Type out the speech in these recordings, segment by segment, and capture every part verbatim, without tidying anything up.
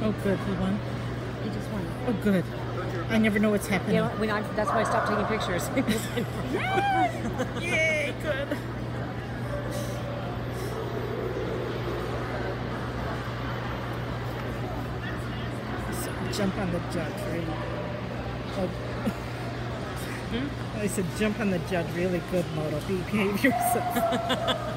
Oh, good. He won? He just won. Oh, good. I never know what's happening. You know, we, I, that's why I stopped taking pictures. Yes! Yay, good. So, jump on the judge, really. Oh. Hmm? I said jump on the judge, really good, Moto. Behave yourself.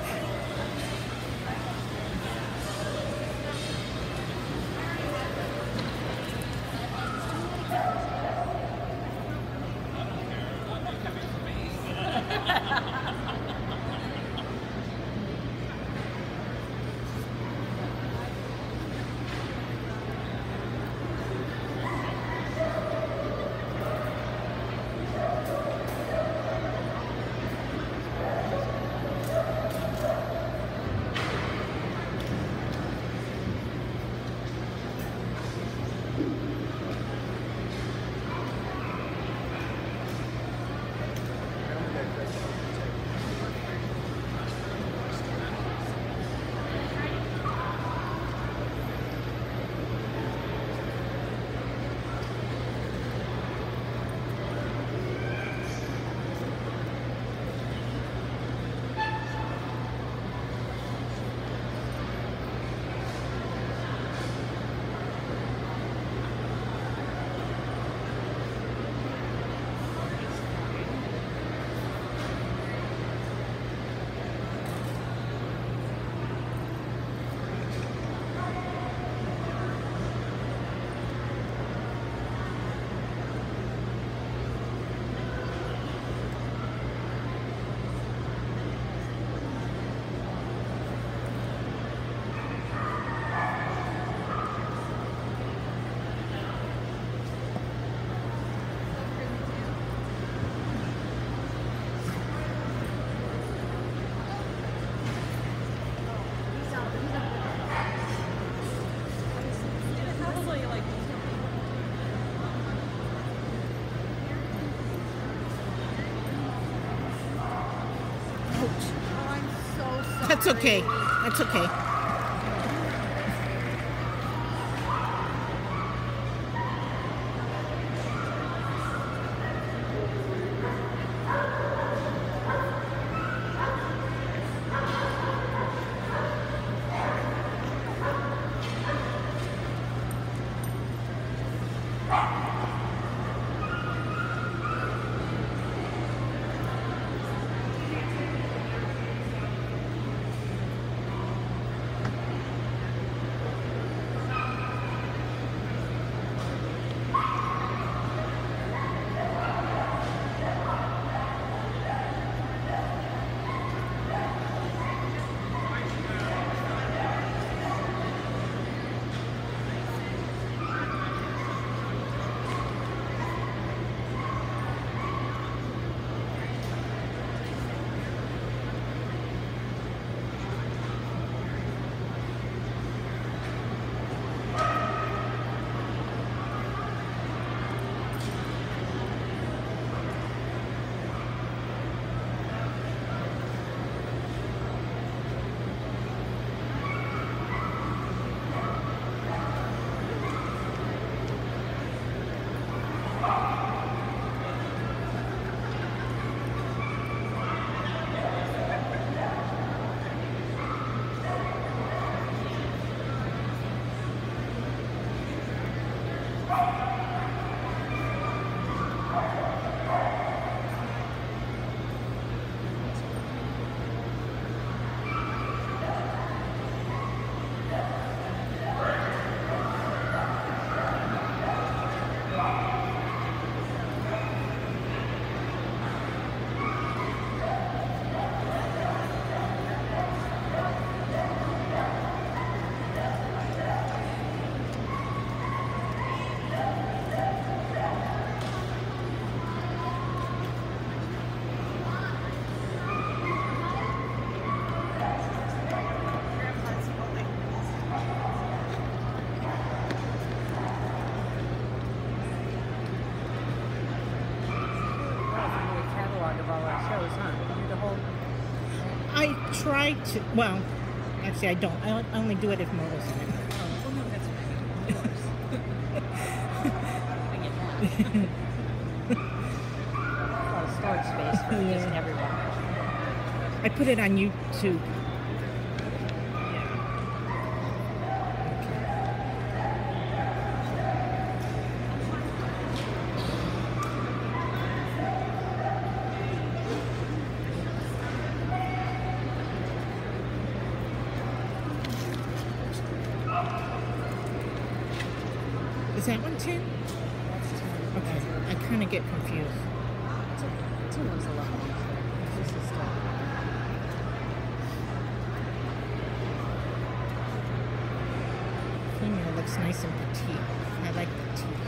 That's okay. That's okay. I try to, well, actually I don't. I only do it if Moto's in it. Oh, well, no, that's fine. A lot of storage space for Yeah. just everyone. I put it on YouTube. Is that one ten? Okay, I kind of get confused. Two one's a lot more. This is still. Female looks nice and petite. I like petite.